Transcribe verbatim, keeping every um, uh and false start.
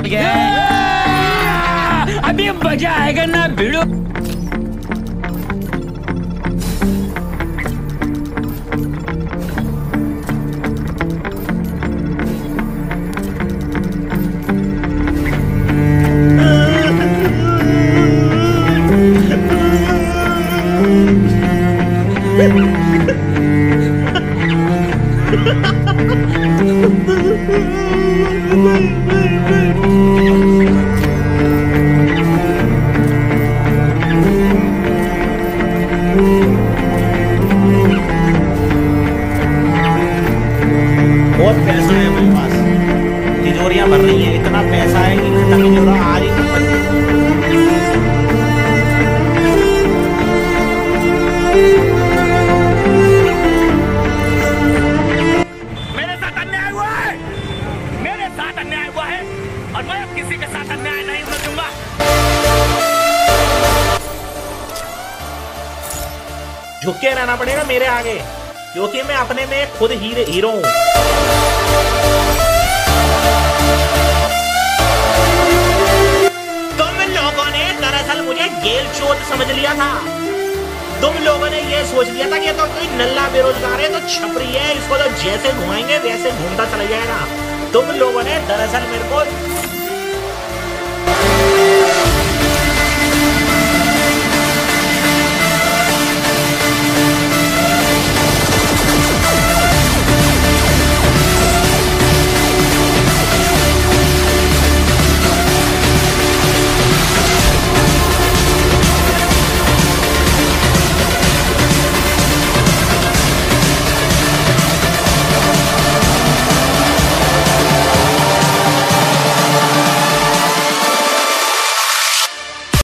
अभी मजा आएगा ना भिड़ो। बहुत पैसा है मेरे पास, तिजोरियां भर रही है, इतना पैसा है कि खत्म नहीं हो रहा। आज ही मेरे साथ अन्याय हुआ है, मेरे साथ अन्याय हुआ है और मैं अब किसी के साथ अन्याय नहीं होने दूंगा। झुक के रहना पड़ेगा मेरे आगे, क्योंकि मैं अपने में खुद हीरे हीरो हूं। तुम लोगों ने दरअसल मुझे जेल चोर समझ लिया था। तुम लोगों ने ये सोच लिया था कि ये तो कोई नल्ला बेरोजगार है, तो छपरी है, इसको तो जैसे घुमाएंगे वैसे घूमता चला जाएगा। तुम लोगों ने दरअसल मेरे को